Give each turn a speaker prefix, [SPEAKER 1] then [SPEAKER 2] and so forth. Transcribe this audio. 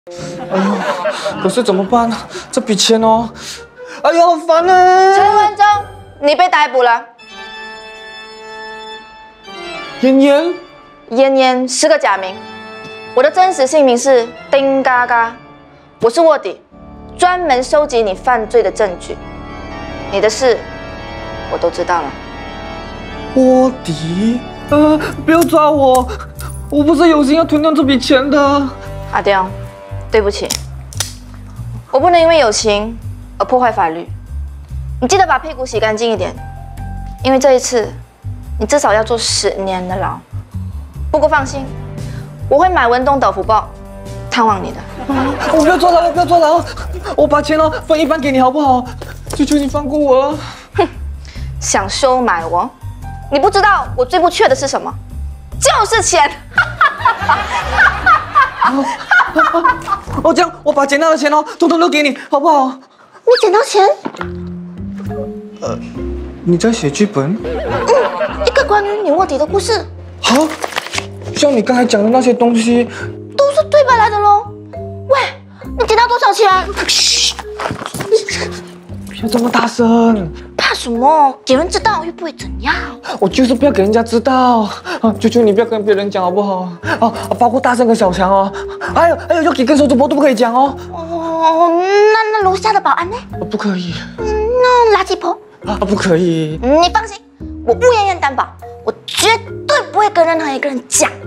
[SPEAKER 1] 哎呦，可是怎么办呢？这笔钱哦，哎呦，好烦啊！
[SPEAKER 2] 陈文忠，你被逮捕了。
[SPEAKER 1] 妍妍，
[SPEAKER 2] 妍妍是个假名，我的真实姓名是丁嘎嘎，我是卧底，专门收集你犯罪的证据。你的事我都知道了。
[SPEAKER 1] 卧底？不要抓我，我不是有心要吞掉这笔钱的。
[SPEAKER 2] 阿刁，对不起，我不能因为友情而破坏法律。你记得把屁股洗干净一点，因为这一次你至少要坐10年的牢。不过放心，我会买文东豆腐包探望你的。
[SPEAKER 1] 我不要坐牢了，不要坐牢！我把钱分一半给你好不好？求求你放过我！
[SPEAKER 2] 哼，想收买我？你不知道我最不缺的是什么？就是钱！
[SPEAKER 1] 这样我把捡到的钱统统都给你，好不好？
[SPEAKER 2] 你捡到钱？
[SPEAKER 1] 你在写剧本？
[SPEAKER 2] 一个关于你卧底的故事。
[SPEAKER 1] 好，像你刚才讲的那些东西，
[SPEAKER 2] 都是对白来的喽。喂，你捡到多少钱？
[SPEAKER 1] 嘘，不要这么大声。
[SPEAKER 2] 怕什么？给人知道又不会怎样。
[SPEAKER 1] 我就是不要给人家知道。求求你不要跟别人讲好不好？包括大圣跟小强哦。还有就几根手指头都不可以讲哦。
[SPEAKER 2] 那楼下的保安呢？
[SPEAKER 1] 不可以。
[SPEAKER 2] 那垃圾婆？
[SPEAKER 1] 不可以。
[SPEAKER 2] 你放心，我乌燕燕担保，我绝对不会跟任何一个人讲。